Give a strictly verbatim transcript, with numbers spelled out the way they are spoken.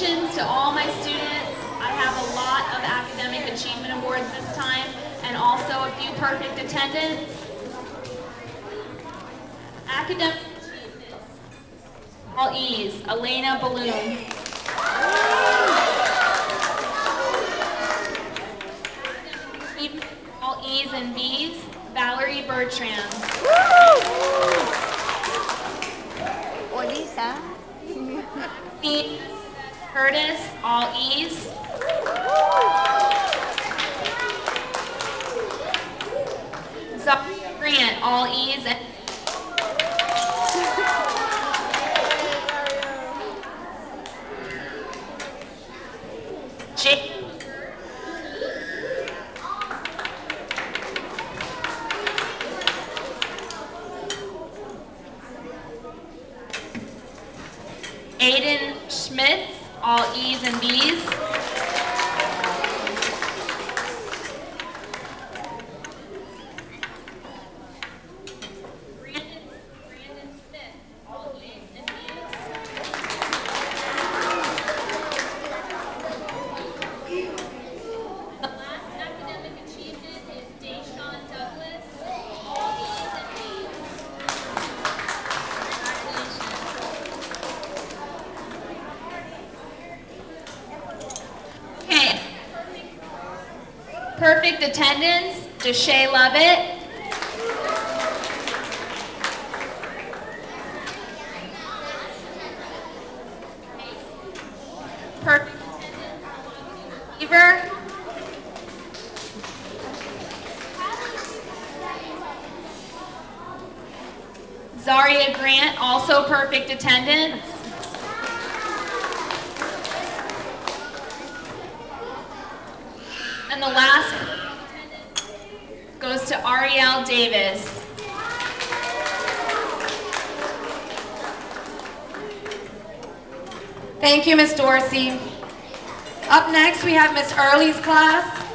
Congratulations to all my students. I have a lot of academic achievement awards this time and also a few perfect attendance. Academic achievement, all E's, Elena Balloon. All E's and B's, Valerie Bertrand. Olisa. C. Curtis, all E's. Zaria Grant, all E's. And J. Aiden Schmitz, all E's and B's. Brandon, Brandon Smith, all E's and B's. The last academic achievement is Deshaun Douglas, all E's and B's. Okay. Perfect attendance, Deshae Lovett. Perfect attendance, Beaver. Zaria Grant, also perfect attendance. And the last goes to Ariel Davis. Thank you, Miz Dorsey. Up next, we have Miss Early's class.